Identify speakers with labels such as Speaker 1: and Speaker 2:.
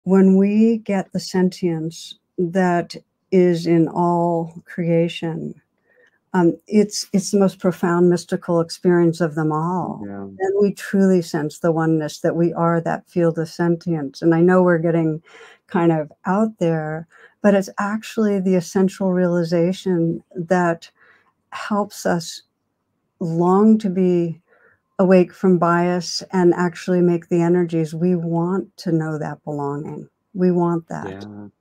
Speaker 1: when we get the sentience that is in all creation, it's the most profound mystical experience of them all.
Speaker 2: Yeah.
Speaker 1: And we truly sense the oneness, that we are that field of sentience. And I know we're getting kind of out there, but it's actually the essential realization that helps us long to be awake from bias and actually make the energies. We want to know that belonging. We want that.
Speaker 2: Yeah.